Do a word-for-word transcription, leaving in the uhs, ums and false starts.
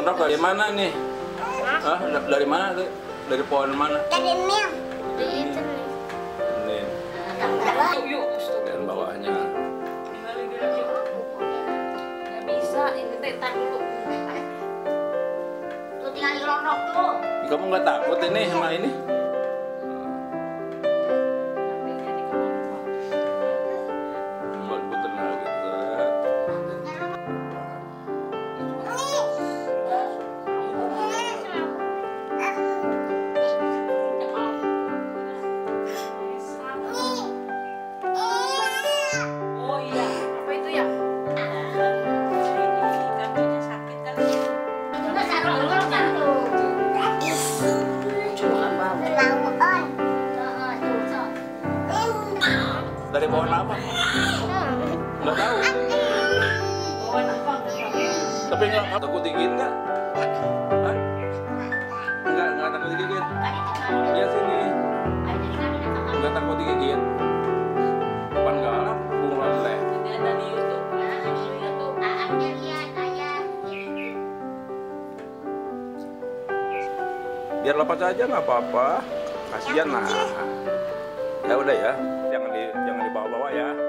Pondok dari mana nih? Hah? Dari mana? Dari pohon mana? Dari Mil. Dari itu nih. Nih, Yuk, dan bawahnya. nggak bisa, ini teh tar dulu. Lu tinggal di Londok tuh. Kamu nggak takut ini sama ini? Buat puter gitu. Oh iya, apa itu ya? Kakinya sakit kali. Juga sarung dulu kan tuh. Cuma bau. Lawan. Heeh, tuh, sok. Dari pohon apa? Nggak tahu. Bawa apa? Tapi nggak takut digigit nggak? Hah? Nggak, nggak takut digigit. Lihat sini. Nggak takut digigit. Pan galak, bunglon leh. Jadi ada di YouTube. Lihat tuh, Aangnya lihat, ayah. Biar lepas aja nggak apa-apa. Kasihan lah. Ya udah ya, jangan di jangan dibawa-bawa ya.